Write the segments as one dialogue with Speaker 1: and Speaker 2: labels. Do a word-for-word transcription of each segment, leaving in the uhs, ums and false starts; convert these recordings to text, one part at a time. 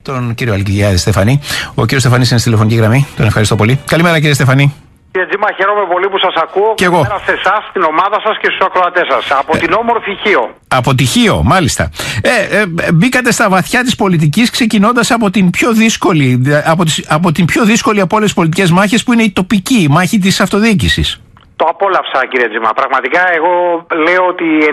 Speaker 1: Τον κύριο Αλκιάδη Στεφανή. Ο κύριος Στεφανής είναι στη τηλεφωνική γραμμή. Τον ευχαριστώ πολύ. Καλημέρα, κύριε Στεφανή.
Speaker 2: Κύριε Τζίμα, χαίρομαι πολύ που σας ακούω.
Speaker 1: Και εγώ.
Speaker 2: Καλημέρα σε εσάς, στην ομάδα σας και στους ακροατές σας. Από ε, την όμορφη Χίο.
Speaker 1: Από τη Χίο, μάλιστα. Ε, ε, μπήκατε στα βαθιά της πολιτικής ξεκινώντας από την πιο δύσκολη, από, τις, από την πιο δύσκολη από όλες τις πολιτικές μάχες, που είναι η τοπική, η μάχη της αυτοδιοίκησης.
Speaker 2: Το απόλαυσα, κύριε Τζίμα. Πραγματικά, εγώ λέω ότι οι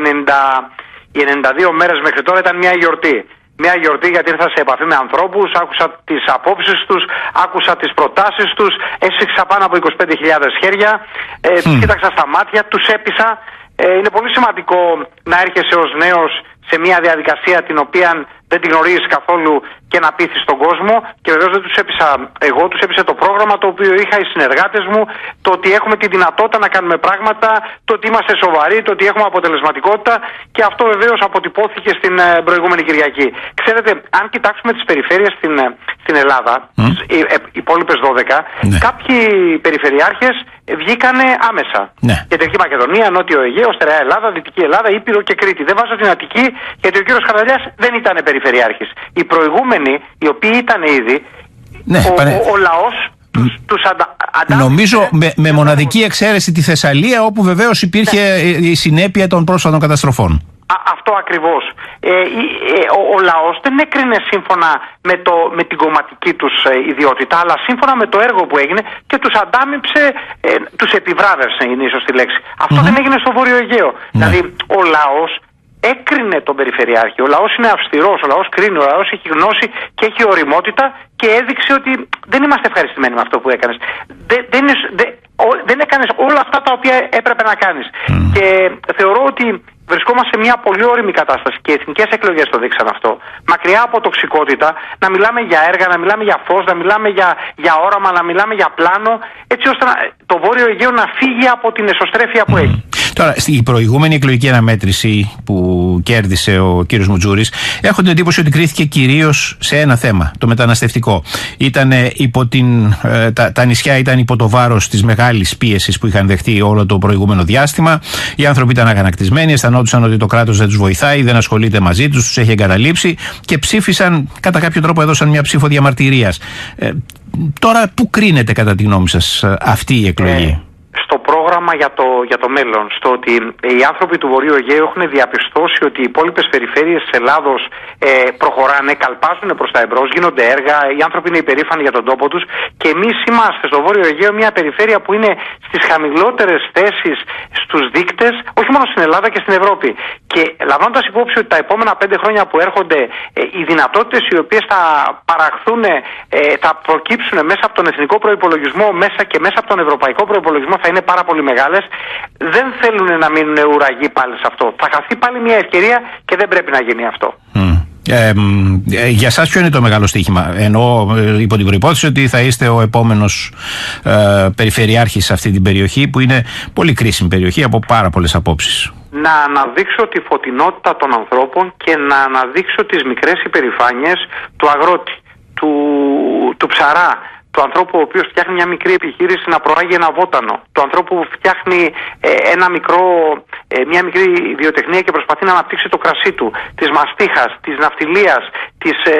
Speaker 2: ενενήντα δύο μέρες μέχρι τώρα ήταν μια γιορτή. Μια γιορτή, γιατί ήρθα σε επαφή με ανθρώπους, άκουσα τις απόψεις τους, άκουσα τις προτάσεις τους, έσφιξα πάνω από είκοσι πέντε χιλιάδες χέρια, ε, mm. τους κοίταξα στα μάτια, τους έπεισα. Ε, είναι πολύ σημαντικό να έρχεσαι ως νέος σε μια διαδικασία την οποία δεν την γνωρίζεις καθόλου και να πείθεις τον κόσμο. Και βεβαίως δεν τους έπεισα εγώ, τους έπεισε το πρόγραμμα το οποίο είχα, οι συνεργάτες μου, το ότι έχουμε τη δυνατότητα να κάνουμε πράγματα, το ότι είμαστε σοβαροί, το ότι έχουμε αποτελεσματικότητα, και αυτό βεβαίως αποτυπώθηκε στην προηγούμενη Κυριακή. Ξέρετε, αν κοιτάξουμε τις περιφέρειες στην, στην Ελλάδα, mm. οι, οι υπόλοιπες δώδεκα, ναι. κάποιοι περιφερειάρχες βγήκανε άμεσα. Ναι. Κεντρική Μακεδονία, Νότιο Αιγαίο, Στερεά Ελλάδα, Δυτική Ελλάδα, Ήπειρο και Κρήτη. Δεν βάζω την Αττική, γιατί ο κύριος Χαρδαλιάς δεν ήταν περιφερειάρχης. Οι προηγούμενοι, οι οποίοι ήταν ήδη, ναι, ο, πανε... ο, ο λαός τους, τους αντα...
Speaker 1: Νομίζω με, με μοναδική εξαίρεση τη Θεσσαλία, όπου βεβαίως υπήρχε ναι. η συνέπεια των πρόσφατων καταστροφών.
Speaker 2: Α, αυτό ακριβώς. Ε, ε, ο, ο λαός δεν έκρινε σύμφωνα με, το, με την κομματική τους ε, ιδιότητα, αλλά σύμφωνα με το έργο που έγινε, και τους αντάμυψε, ε, τους επιβράβευσε, είναι ίσως τη λέξη. Αυτό mm-hmm. δεν έγινε στο Βόρειο Αιγαίο. Ναι. Δηλαδή, ο λαός έκρινε τον περιφερειάρχη. Ο λαός είναι αυστηρός, ο λαός κρίνει, ο λαός έχει γνώση και έχει ωριμότητα, και έδειξε ότι δεν είμαστε ευχαριστημένοι με αυτό που έκανες. Δεν, δεν, δεν, δεν έκανες όλα αυτά τα οποία έπρεπε να κάνεις. Mm. Και θεωρώ ότι βρισκόμαστε σε μια πολύ όριμη κατάσταση, και οι εθνικές εκλογές το δείξαν αυτό. Μακριά από τοξικότητα, να μιλάμε για έργα, να μιλάμε για φως, να μιλάμε για, για όραμα, να μιλάμε για πλάνο, έτσι ώστε να, το Βόρειο Αιγαίο να φύγει από την εσωστρέφεια που mm. έχει.
Speaker 1: Τώρα, η προηγούμενη εκλογική αναμέτρηση που κέρδισε ο κύριος Μουτζούρης, έχω την εντύπωση ότι κρίθηκε κυρίως σε ένα θέμα, το μεταναστευτικό. Ήταν υπό την, ε, τα, τα νησιά ήταν υπό το βάρος της μεγάλης πίεσης που είχαν δεχτεί όλο το προηγούμενο διάστημα. Οι άνθρωποι ήταν αγανακτισμένοι, αισθανόντουσαν ότι το κράτος δεν τους βοηθάει, δεν ασχολείται μαζί τους, τους έχει εγκαταλείψει, και ψήφισαν, κατά κάποιο τρόπο έδωσαν μια ψήφο διαμαρτυρίας. Ε, τώρα, πού κρίνεται κατά τη γνώμη σας αυτή η εκλογή?
Speaker 2: Ε. Στο πρόγραμμα για το, για το μέλλον, στο ότι οι άνθρωποι του Βορείου Αιγαίου έχουν διαπιστώσει ότι οι υπόλοιπες περιφέρειες της Ελλάδος ε, προχωράνε, καλπάζουν προς τα εμπρός, γίνονται έργα, οι άνθρωποι είναι υπερήφανοι για τον τόπο τους, και εμείς είμαστε στο Βόρειο Αιγαίο μια περιφέρεια που είναι στις χαμηλότερες θέσεις στους δείκτες, όχι μόνο στην Ελλάδα και στην Ευρώπη. Και λαμβάνοντας υπόψη ότι τα επόμενα πέντε χρόνια που έρχονται, ε, οι δυνατότητες οι οποίες θα παραχθούν, ε, θα προκύψουν μέσα από τον εθνικό προϋπολογισμό, μέσα και μέσα από τον ευρωπαϊκό προϋπολογισμό, θα είναι πάρα πολύ μεγάλες. Δεν θέλουν να μείνουν ουραγοί πάλι σε αυτό. Θα χαθεί πάλι μια ευκαιρία, και δεν πρέπει να γίνει αυτό. Mm.
Speaker 1: Ε, ε, για σας ποιο είναι το μεγάλο στοίχημα? Εννοώ ε, υπό την προϋπόθεση ότι θα είστε ο επόμενος ε, περιφερειάρχης σε αυτή την περιοχή, που είναι πολύ κρίσιμη περιοχή από πάρα πολλές απόψεις.
Speaker 2: Να αναδείξω τη φωτεινότητα των ανθρώπων και να αναδείξω τις μικρές υπερηφάνειες του αγρότη, του, του ψαρά, του ανθρώπου ο οποίος φτιάχνει μια μικρή επιχείρηση να προάγει ένα βότανο, του ανθρώπου που φτιάχνει ε, ένα μικρό, ε, μια μικρή βιοτεχνία και προσπαθεί να αναπτύξει το κρασί του, της μαστίχας, της ναυτιλίας, της... Ε,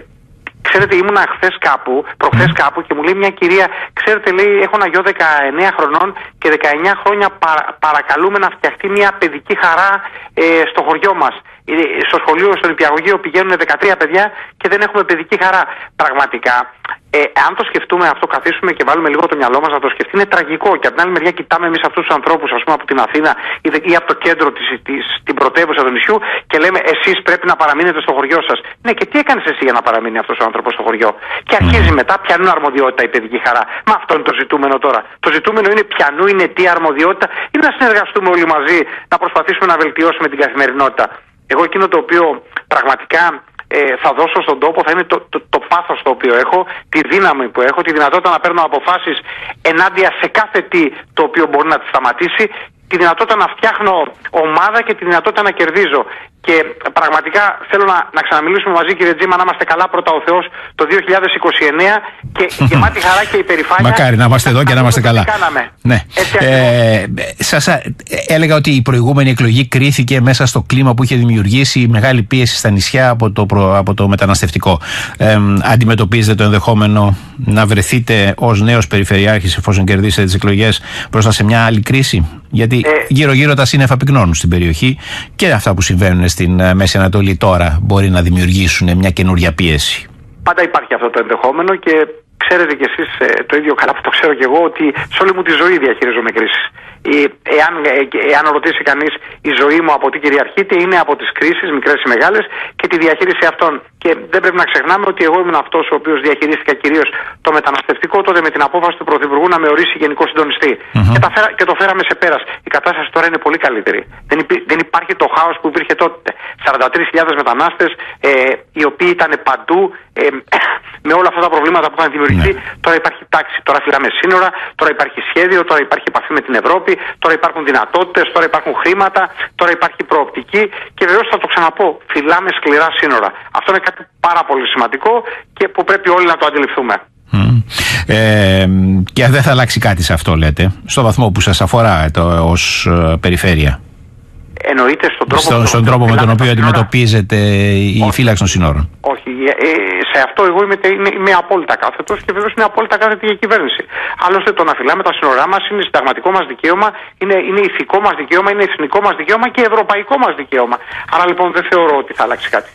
Speaker 2: Ξέρετε, ήμουνα χθες κάπου, προχθές κάπου, και μου λέει μια κυρία, ξέρετε, λέει, έχω ένα γιο δεκαεννέα χρονών και δεκαεννέα χρόνια παρα, παρακαλούμε να φτιαχτεί μια παιδική χαρά ε, στο χωριό μας. Ε, στο σχολείο, στο νηπιαγωγείο πηγαίνουν δεκατρία παιδιά και δεν έχουμε παιδική χαρά. Πραγματικά, ε, αν το σκεφτούμε αυτό, καθίσουμε και βάλουμε λίγο το μυαλό μας να το σκεφτεί, είναι τραγικό. Και από την άλλη μεριά, κοιτάμε εμείς αυτούς τους ανθρώπους, ας πούμε, από την Αθήνα ή, ή από το κέντρο της, της, την πρωτεύουσα του νησιού, και λέμε, εσείς πρέπει να παραμείνετε στο χωριό σας. Ναι, και τι έκανες εσύ για να παραμείνει αυτός ο άνθρωπος στο χωριό? Και αρχίζει μετά, πιανού αρμοδιότητα η παιδική χαρά. Μα αυτό είναι το ζητούμενο τώρα. Το ζητούμενο είναι πιανού, είναι τι αρμοδιότητα, ή να συνεργαστούμε όλοι μαζί, να προσπαθήσουμε να βελτιώσουμε την καθημερινότητα. Εγώ εκείνο το οποίο πραγματικά ε, θα δώσω στον τόπο θα είναι το, το, το πάθος το οποίο έχω, τη δύναμη που έχω, τη δυνατότητα να παίρνω αποφάσεις ενάντια σε κάθε τι το οποίο μπορεί να τη σταματήσει, τη δυνατότητα να φτιάχνω ομάδα και τη δυνατότητα να κερδίζω. Και πραγματικά θέλω να, να ξαναμιλήσουμε μαζί, κύριε Τζίμα, να είμαστε καλά πρώτα ο Θεός το δύο χιλιάδες είκοσι εννέα και γεμάτη χαρά και υπερηφάνεια.
Speaker 1: Μακάρι να είμαστε εδώ και να είμαστε καλά. Ναι. Ε, σας έλεγα ότι η προηγούμενη εκλογή κρίθηκε μέσα στο κλίμα που είχε δημιουργήσει η μεγάλη πίεση στα νησιά από το, προ, από το μεταναστευτικό. Ε, αντιμετωπίζετε το ενδεχόμενο να βρεθείτε ως νέος περιφερειάρχης, εφόσον κερδίσετε τις εκλογές, μπροστά σε μια άλλη κρίση? Γιατί ε, γύρω-γύρω τα σύννεφα πυκνώνουν στην περιοχή και αυτά που συμβαίνουν στην Μέση Ανατολή τώρα μπορεί να δημιουργήσουν μια καινούρια πίεση.
Speaker 2: Πάντα υπάρχει αυτό το ενδεχόμενο και ξέρετε κι εσείς ε, το ίδιο καλά που το ξέρω κι εγώ, ότι σε όλη μου τη ζωή διαχειρίζομαι κρίσεις. Ε, εάν, ε, εάν ρωτήσει κανείς, η ζωή μου από τι κυριαρχείται, είναι από τις κρίσεις, μικρές ή μεγάλες, και τη διαχείριση αυτών. Και δεν πρέπει να ξεχνάμε ότι εγώ ήμουν αυτός ο οποίος διαχειρίστηκα κυρίως το μεταναστευτικό, τότε με την απόφαση του Πρωθυπουργού να με ορίσει γενικό συντονιστή. Mm-hmm. Και, τα φέρα, και το φέραμε σε πέρας. Η κατάσταση τώρα είναι πολύ καλύτερη. Δεν, υπή, δεν υπάρχει το χάος που υπήρχε τότε. σαράντα τρεις χιλιάδες μετανάστες, ε, οι οποίοι ήταν παντού, ε, με όλα αυτά τα προβλήματα που είχαν δημιουργηθεί. Mm-hmm. Τώρα υπάρχει τάξη. Τώρα φυλάμε σύνορα, τώρα υπάρχει σχέδιο, τώρα υπάρχει επαφή με την Ευρώπη, τώρα υπάρχουν δυνατότητες, τώρα υπάρχουν χρήματα, τώρα υπάρχει προοπτική και βεβαίως θα το ξαναπώ, φυλάμε σκληρά σύνορα. Αυτό είναι κάτι πάρα πολύ σημαντικό και που πρέπει όλοι να το αντιληφθούμε.
Speaker 1: Mm. Ε, και δεν θα αλλάξει κάτι σε αυτό, λέτε, στο βαθμό που σας αφορά το, ως ε, περιφέρεια?
Speaker 2: Εννοείται στον τρόπο,
Speaker 1: στο, στον τρόπο με τον οποίο αντιμετωπίζεται η φύλαξη των συνόρων?
Speaker 2: Όχι, ε, σε αυτό εγώ είμαι, είμαι, είμαι απόλυτα κάθετος και βεβαίως είναι απόλυτα κάθετη η κυβέρνηση. Άλλωστε το να φυλάμε τα σύνορά μας είναι συνταγματικό μας δικαίωμα, είναι, είναι ηθικό μας δικαίωμα, είναι εθνικό μας δικαίωμα και ευρωπαϊκό μας δικαίωμα. Άρα λοιπόν δεν θεωρώ ότι θα αλλάξει κάτι.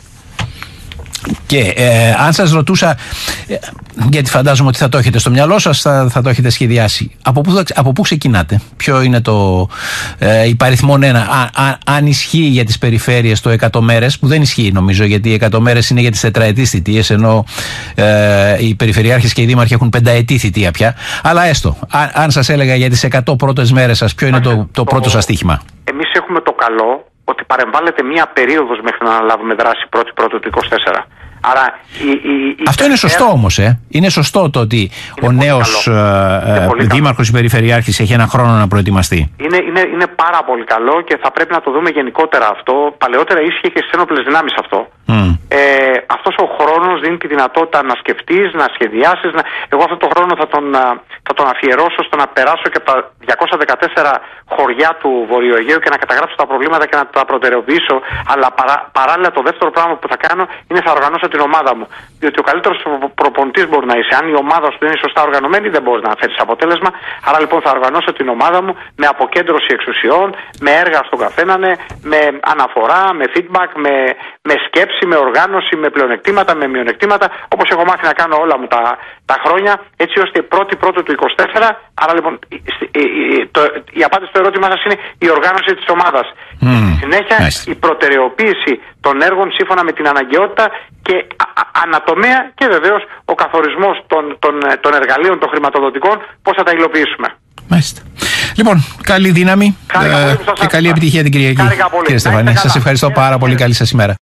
Speaker 1: Και ε, αν σας ρωτούσα, ε, γιατί φαντάζομαι ότι θα το έχετε στο μυαλό σας, θα, θα το έχετε σχεδιάσει, από πού, από πού ξεκινάτε? Ποιο είναι το ε, υπαριθμόν ένα, α, α, αν ισχύει για τις περιφέρειες το εκατό μέρες, που δεν ισχύει νομίζω, γιατί οι εκατό μέρες είναι για τις τετραετής θητείες, ενώ ε, οι περιφερειάρχες και οι δήμαρχοι έχουν πενταετή θητεία πια. Αλλά έστω, αν, αν σας έλεγα για τις εκατό πρώτες μέρες σας, ποιο είναι το, το, το πρώτο σας στοίχημα?
Speaker 2: Εμείς έχουμε το καλό ότι παρεμβάλλεται μία περίοδος μέχρι να αναλάβουμε δράση πρώτη πρώτη του είκοσι τέσσερα. Άρα, η, η, η
Speaker 1: Αυτό είναι σωστό όμως, ε. Είναι σωστό το ότι ο νέος ε, ε, δήμαρχος ή περιφερειάρχης έχει ένα χρόνο να προετοιμαστεί.
Speaker 2: Είναι, είναι, είναι πάρα πολύ καλό και θα πρέπει να το δούμε γενικότερα αυτό. Παλαιότερα ίσχυε και στις ένοπλες δυνάμεις αυτό. Mm. Ε, αυτός ο χρόνος δίνει τη δυνατότητα να σκεφτείς, να σχεδιάσεις. Να... Εγώ αυτόν τον χρόνο θα τον, θα τον αφιερώσω στο να περάσω και από τα διακόσια δεκατέσσερα χωριά του Βορειοαιγαίου και να καταγράψω τα προβλήματα και να τα προτεραιοποιήσω. Αλλά παρά, παράλληλα το δεύτερο πράγμα που θα κάνω είναι θα οργανώσω την ομάδα μου. Διότι ο καλύτερος προπονητής μπορεί να είσαι. Αν η ομάδα σου δεν είναι σωστά οργανωμένη, δεν μπορεί να φέρεις αποτέλεσμα. Άρα λοιπόν θα οργανώσω την ομάδα μου με αποκέντρωση εξουσιών, με έργα στον καθέναν, με αναφορά, με feedback, με, με σκέψη, με οργάνωση, με πλεονεκτήματα, με μειονεκτήματα, όπως έχω μάθει να κάνω όλα μου τα, τα χρόνια, έτσι ώστε πρώτη πρώτη του είκοσι τέσσερα. Άρα λοιπόν η, η, η, το, η απάντηση στο ερώτημά σας είναι η οργάνωση της ομάδας. Mm. Στη συνέχεια nice. η προτεραιοποίηση των έργων σύμφωνα με την αναγκαιότητα και α, α, ανατομέα και βεβαίως ο καθορισμός των, των, των εργαλείων, των χρηματοδοτικών, πώς θα τα υλοποιήσουμε.
Speaker 1: Μάλιστα. Λοιπόν, καλή δύναμη ε, και καλή επιτυχία την Κυριακή, κύριε Στεφανή. Σας ευχαριστώ πάρα πολύ. Καλή σας ημέρα.